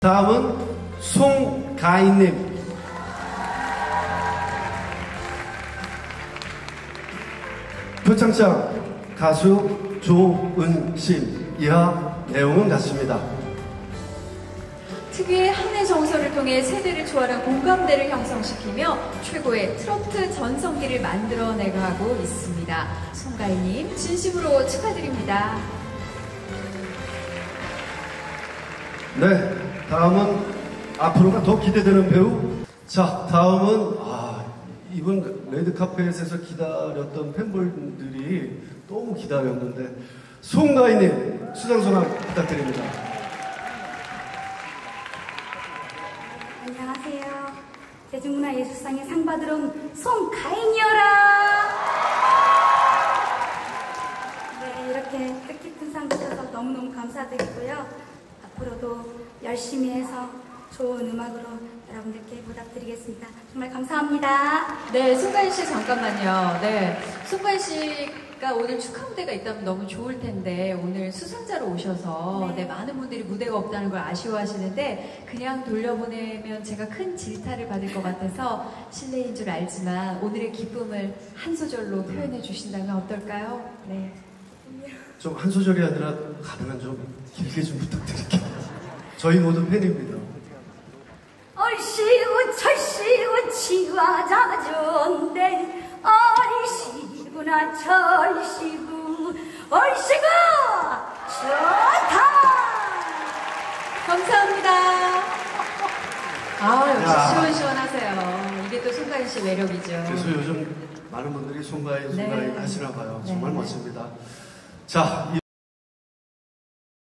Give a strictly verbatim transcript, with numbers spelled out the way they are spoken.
다음은 송가인님. 표창장 가수 조은심. 이하 내용은 같습니다. 특유의 한내 정서를 통해 세대를 초월한 공감대를 형성시키며 최고의 트로트 전성기를 만들어내가고 있습니다. 송가인님 진심으로 축하드립니다. 네, 다음은 앞으로가 더 기대되는 배우. 자, 다음은 아, 이번 레드카펫에서 기다렸던 팬분들이 너무 기다렸는데 송가인님 수상소감 부탁드립니다. 안녕하세요. 대중문화예술상에 상 받으러 온 송가인이여라. 네, 이렇게 뜻깊은 상 주셔서 너무너무 감사드리고요. 앞으로도 열심히 해서 좋은 음악으로 여러분들께 보답드리겠습니다. 정말 감사합니다. 네, 송가인 씨 잠깐만요. 네, 송가인 씨가 오늘 축하 무대가 있다면 너무 좋을 텐데 오늘 수상자로 오셔서 네. 네, 많은 분들이 무대가 없다는 걸 아쉬워하시는데 그냥 돌려보내면 제가 큰 질타를 받을 것 같아서 실례인 줄 알지만 오늘의 기쁨을 한 소절로 표현해 주신다면 어떨까요? 네. 좀 한 소절이 아니라 가능한 좀 길게 좀 부탁드릴게요. 저희 모두 팬입니다. 얼씨구 철씨구 치와자존데 얼씨구나 철씨구 얼씨구 좋다. 감사합니다. 아, 역시 야. 시원시원하세요. 이게 또 송가인 씨 매력이죠. 그래서 요즘 많은 분들이 송가인, 송가인 네. 하시나 봐요. 네. 정말 멋집니다. 자.